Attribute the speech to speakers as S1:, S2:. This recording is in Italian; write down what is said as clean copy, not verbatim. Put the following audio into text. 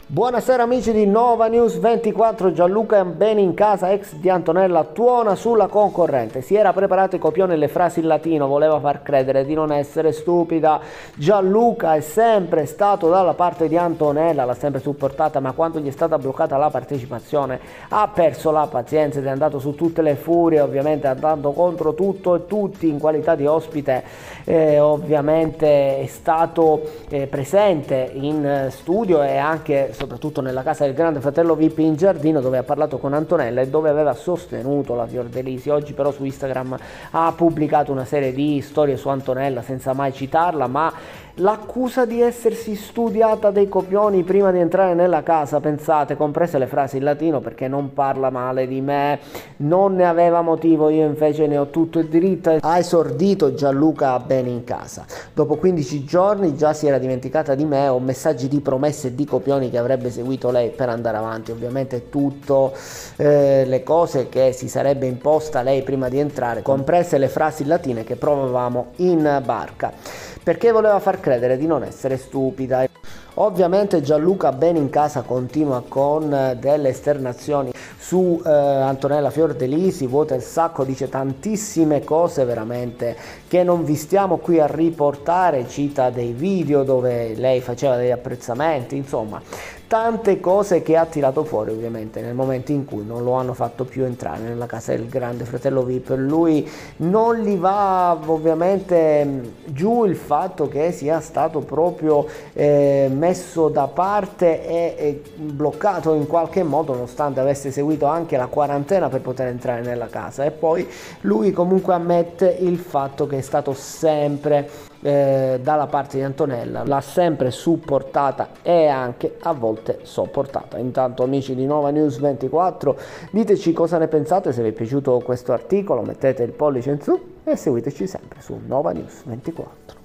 S1: Buonasera amici di Nova News 24, Gianluca bene in casa, ex di Antonella, tuona sulla concorrente. Si era preparato i copioni e le frasi in latino, voleva far credere di non essere stupida. Gianluca è sempre stato dalla parte di Antonella, l'ha sempre supportata, ma quando gli è stata bloccata la partecipazione ha perso la pazienza ed è andato su tutte le furie, ovviamente andando contro tutto e tutti in qualità di ospite. Ovviamente è stato presente in studio e anche soprattutto nella casa del grande fratello VIP in giardino, dove ha parlato con Antonella e dove aveva sostenuto la Fiordelisi. Oggi però su Instagram ha pubblicato una serie di storie su Antonella senza mai citarla, ma l'accusa di essersi studiata dei copioni prima di entrare nella casa, pensate, comprese le frasi in latino, perché non parla male di me, non ne aveva motivo, io invece ne ho tutto il diritto, ha esordito Gianluca bene in casa. Dopo 15 giorni già si era dimenticata di me, ho messaggi di promesse e di copioni che avrebbe seguito lei per andare avanti, ovviamente tutto le cose che si sarebbe imposta lei prima di entrare, comprese le frasi latine che provavamo in barca, perché voleva far credere di non essere stupida. Ovviamente Gianluca bene in casa continua con delle esternazioni su Antonella Fiordelisi, vuota il sacco, dice tantissime cose veramente che non vi stiamo qui a riportare, cita dei video dove lei faceva degli apprezzamenti, insomma tante cose che ha tirato fuori ovviamente nel momento in cui non lo hanno fatto più entrare nella casa del grande fratello VIP. Lui non gli va ovviamente giù il fatto che sia stato proprio messo da parte e bloccato in qualche modo, nonostante avesse seguito anche la quarantena per poter entrare nella casa. E poi lui comunque ammette il fatto che è stato sempre dalla parte di Antonella, l'ha sempre supportata e anche a volte sopportata. Intanto amici di Nova News 24, diteci cosa ne pensate, se vi è piaciuto questo articolo mettete il pollice in su e seguiteci sempre su Nova News 24.